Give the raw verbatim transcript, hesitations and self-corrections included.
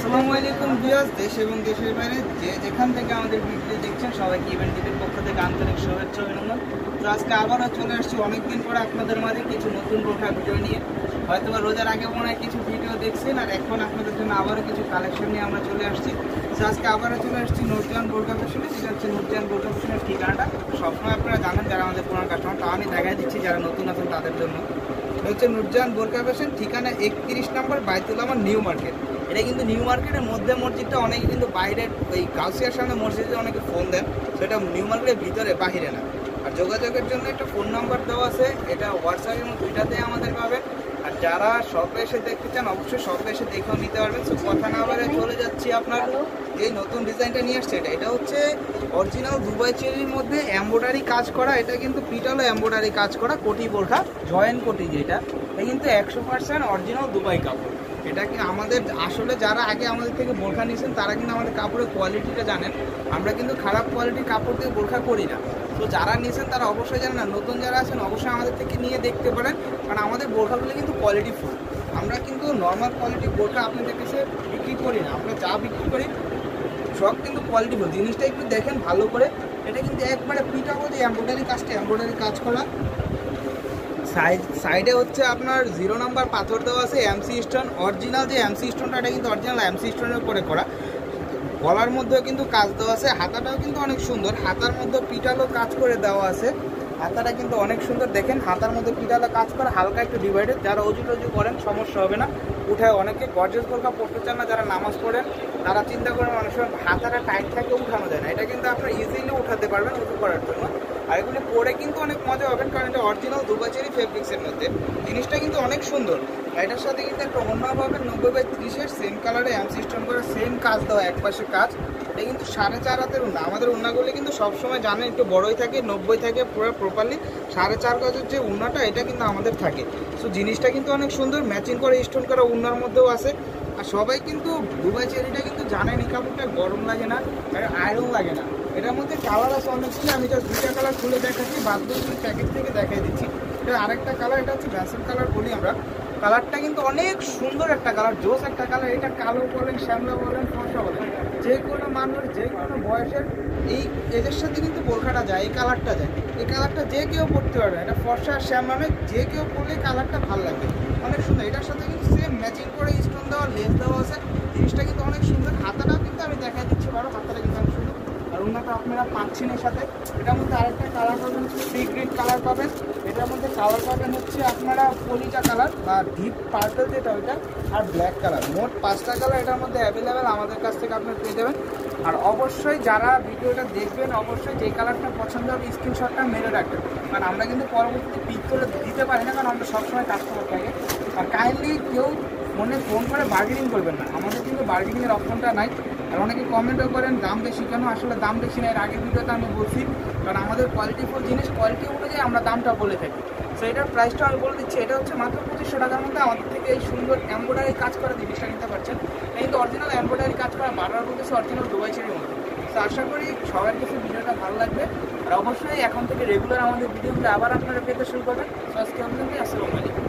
আসসালামু আলাইকুম ভিউয়ার্স, দেশ এবং দেশের বাইরে যে যেখান থেকে আমাদের ভিডিও দেখছেন সবাইকে ইভেন্ট টিভির পক্ষ থেকে আন্তরিক শুভেচ্ছা অভিনন্দন। তো আজকে আবারও চলে আসছি অনেকদিন পরে আপনাদের মাঝে কিছু নতুন বোরখা ভিডিও নিয়ে। হয়তো বা রোজার আগে মনে হয় কিছু ভিডিও দেখছেন, আর এখন আপনাদের জন্য আবারও কিছু কালেকশন নিয়ে আমরা চলে আসছি। তো আজকে আবারও চলে আসছি নুরজাহান বোরখা ফ্যাশনে। যেটা হচ্ছে নুরজাহান বোরখা ফ্যাশনের ঠিকানাটা সবসময় আপনারা জানেন যারা আমাদের পুরান কাস্টমার, তো আমি দেখাই দিচ্ছি যারা নতুন আছেন তাদের জন্য। এটা হচ্ছে নুরজাহান বোরখা ফ্যাশন, ঠিকানা একত্রিশ নম্বর বাইতুল আমার নিউ মার্কেট। এটা কিন্তু নিউ মার্কেটের মধ্যে মসজিদটা, অনেকে কিন্তু বাইরের ওই গাউসিয়ার সামনে মসজিদে অনেকে ফোন দেন, সেটা নিউ মার্কেটের ভিতরে বাহিরে না। আর যোগাযোগের জন্য একটা ফোন নাম্বার দেওয়া আছে, এটা হোয়াটসঅ্যাপ এবং দুইটাতে আমাদের পাবেন। আর যারা শপে এসে দেখতে চান অবশ্যই শপে এসে দেখেও নিতে পারবেন। সো কথা না বলে চলে যাচ্ছি আপনার যে নতুন ডিজাইনটা নিয়ে আসছে। এটা এটা হচ্ছে অরিজিনাল দুবাই চেরির মধ্যে এমব্রয়ডারি কাজ করা। এটা কিন্তু পিটালো এমব্রয়ডারি কাজ করা কোটি বোরখা, জয়েন্ট কোটি যেটা, এটা কিন্তু একশো পার্সেন্ট অরিজিনাল দুবাই কাপড়। এটা কি আমাদের আসলে যারা আগে আমাদের থেকে বোরখা নিয়েছেন তারা কিন্তু আমাদের কাপড়ের কোয়ালিটিটা জানেন। আমরা কিন্তু খারাপ কোয়ালিটির কাপড় দিয়ে বোরখা করি না। তো যারা নিয়েছেন তারা অবশ্যই জানেন, না নতুন যারা আছেন অবশ্যই আমাদের থেকে নিয়ে দেখতে পারেন, কারণ আমাদের বোরখাগুলো কিন্তু কোয়ালিটি ফুল। আমরা কিন্তু নর্মাল কোয়ালিটির বোরখা আপনাদের কাছে বিক্রি করি না। আমরা যা বিক্রি করি সব কিন্তু কোয়ালিটি ফুল। জিনিসটা একটু দেখেন ভালো করে। এটা কিন্তু একবারে পিটাবো যে এমব্রয়ডারি কাজটা এমব্রয়ডারি কাজ করা। সাইড সাইডে হচ্ছে আপনার জিরো নাম্বার পাথর দেওয়া আছে, এমসি স্টোন অরিজিনাল যে এমসি স্টোনটা, এটা কিন্তু অরিজিনাল এমসি স্টোনের উপরে করা। গলার মধ্যেও কিন্তু কাজ দেওয়া আছে, হাতাটাও কিন্তু অনেক সুন্দর, হাতার মধ্যে পিটালো কাজ করে দেওয়া আছে। হাতাটা কিন্তু অনেক সুন্দর, দেখেন হাতার মধ্যে পিটালো কাজ করা, হালকা একটু ডিভাইডেড। যারা অজু টজু করেন সমস্যা হবে না, উঠায় অনেকে গর্জেস বোরখা পড়তে চান না, যারা নামাজ পড়েন তারা চিন্তা করেন অনেক সময় হাতাটা টাইট থাকে উঠানো যায় না। এটা কিন্তু আপনারা ইজিলি উঠাতে পারবেন উঁচু করার জন্য। আর এগুলি পরে কিন্তু অনেক মজা হবেন, কারণ এটা অরিজিনাল দুবাই চেরি ফেব্রিক্সের মধ্যে। জিনিসটা কিন্তু অনেক সুন্দর। এটার সাথে কিন্তু একটা অন্য পাবেন নব্বই বাই ত্রিশের সেম কালারে এম সিস্টেম করে সেম কাজ দেওয়া, এক পাশে কাজ। এটা কিন্তু সাড়ে চার হাতের উন্না। আমাদের উন্নাগুলি কিন্তু সবসময় জানেন একটু বড়ই থাকে, নব্বই থাকে পুরো প্রপারলি। সাড়ে চার গজের যে উন্নাটা এটা কিন্তু আমাদের থাকে। সো জিনিসটা কিন্তু অনেক সুন্দর, ম্যাচিং করে স্টোন করা উন্নার মধ্যেও আছে। আর সবাই কিন্তু দুবাই চেরিটা কিন্তু জানেন এই কাপড়টা গরম লাগে না, আর আয়রন লাগে না। এটার মধ্যে কালার আছে অনেকগুলো, আমি জাস্ট দুইটা কালার খুলে দেখাচ্ছি, বাদ দিয়ে প্যাকেট থেকে দেখাই দিচ্ছি। এটা আরেকটা কালার, এটা হচ্ছে ভ্যাসেল কালার বলি আমরা। কালারটা কিন্তু অনেক সুন্দর একটা কালার, জোস একটা কালার। এটা কালো বলেন, শ্যামলা বলেন, ফর্সা বলেন, যে কোনো মানুষ যে কোনো বয়সের এই এদের সাথে কিন্তু বোরখাটা যায়, এই কালারটা যায়। এই কালারটা যে কেউ পরতে পারবে, এটা ফর্সা আর শ্যামলা নয়, যে কেউ পরলে কালারটা ভালো লাগবে, অনেক সুন্দর। এটার সাথে কিন্তু সেম ম্যাচিং করে স্টোন দেওয়া, লেস দেওয়া আছে। জিনিসটা কিন্তু অনেক সুন্দর। হাতাটাও কিন্তু আমি দেখাই দিচ্ছি, বারো হাতাটা কিন্তু অনেক সুন্দর। আর ওনাটা আপনারা পাচ্ছেন এর সাথে। এটার মধ্যে আরেকটা কালার পাবেন, সি গ্রিন কালার পাবেন। এটার মধ্যে কালার পাবেন হচ্ছে আপনারা পলিটা কালার বা ডিপ পার্পল যেটা ওইটা, আর ব্ল্যাক কালার। মোট পাঁচটা কালার এটার মধ্যে অ্যাভেলেবেল আমাদের কাছ থেকে আপনারা পেয়ে যাবেন। আর অবশ্যই যারা ভিডিওটা দেখবেন অবশ্যই যে কালারটা পছন্দ হবে স্ক্রিনশটটা মেরে রাখবেন, কারণ আমরা কিন্তু পরবর্তীতে পিক করে দিতে পারি না, কারণ আমরা সবসময় কাস্টমার থাকে। আর কাইন্ডলি কেউ ফোনে ফোন করে বার্গেনিং করবেন না, আমাদের কিন্তু বার্গেনিংয়ের অপশনটা নাই। আর অনেকে কমেন্টও করেন দাম বেশি কেন, আসলে দাম বেশি না, এর আগের ভিডিওতে আমি বলছি, কারণ আমাদের কোয়ালিটিফুল জিনিস কোয়ালিটি অনুযায়ী আমরা দামটা বলে থাকি। সো এটার প্রাইসটা আমি বলে দিচ্ছি, এটা হচ্ছে মাত্র পঁচিশশো টাকার মধ্যে আমাদের থেকে এই সুন্দর এমব্রয়ডারি কাজ করা জিনিসটা নিতে পারছেন। এই কিন্তু অরিজিনাল এমব্রয়ডারি কাজ করা, বারবার বলতেছে অরিজিনাল দুবাই চেরির মধ্যে। তো আশা করি সবার কিছু ভিডিওটা ভালো লাগবে। আর অবশ্যই এখন থেকে রেগুলার আমাদের ভিডিওগুলো আবার আপনারা পেতে শুরু করবেন। তো আজকে আপনাদের আসসালামু আলাইকুম।